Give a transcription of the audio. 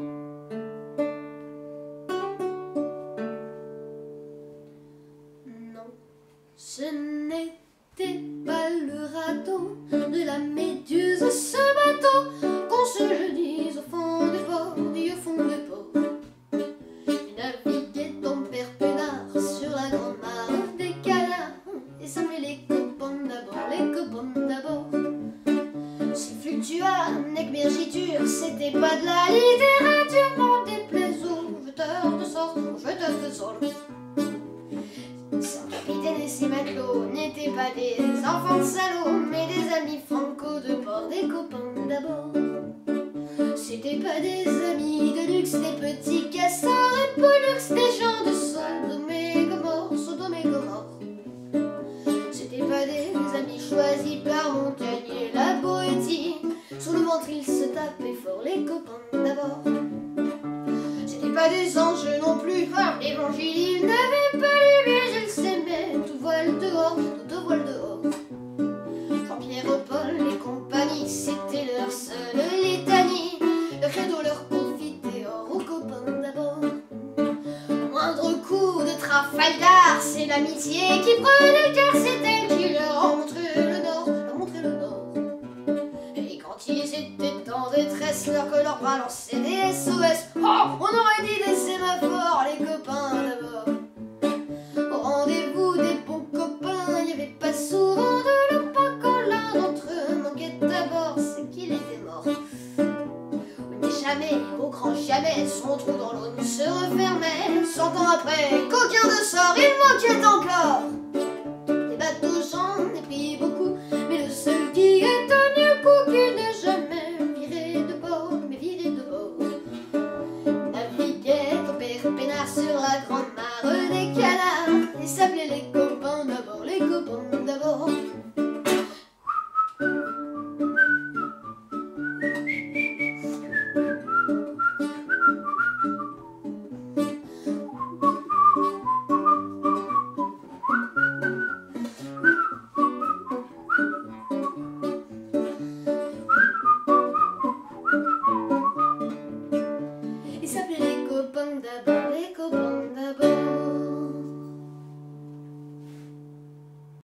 Non, ce n'était pas le radeau de la méduse, ce bateau qu'on se jeunise au fond des ports et au fond des ports. Il naviguait en père peinard sur la grande mare des canards et s'appelait les copains d'abord, les copains d'abord. Si fluctua, nec mergiture, c'était pas de la littérature, n'en déplaise aux jeteurs de sorts, aux jeteurs de sorts. Son capitaine et ses matelots n'étaient pas des enfants de salauds, mais des amis franco de port, des copains d'abord. C'était pas des amis de luxe, des petits castors et pollux, des gens de Sodome et Gomorrhe, Sodome et Gomorrhe. C'était pas des amis choisis par Montaigne, la Boétie, sous le ventre ils se tapaient fort, les copains d'abord. C'était pas des anges non plus, l'évangile ils n'avaient pas lu, mais ils s'aimaient, tout voile dehors, tout voile dehors. Jean-Pierre, Paul et compagnie, c'était leur seule litanie, le credo leur confitait aux copains d'abord. Au moindre coup de Trafalgar, c'est l'amitié qui prenait le cœur, c'est elle qui leur montrait le nord, leur montrait le nord. Et quand ils étaient en détresse, que leurs bras lançaient des SOS, oh, on aurait dit des sémaphores, les copains d'abord. Au rendez-vous des bons copains, il n'y avait pas souvent de l'eau, pas quand l'un d'entre eux manquait d'abord, c'est qu'il était mort. Mais jamais, au grand jamais, son trou dans l'eau ne se refermait. 100 ans après, qu'aucun de sort, il manquait encore.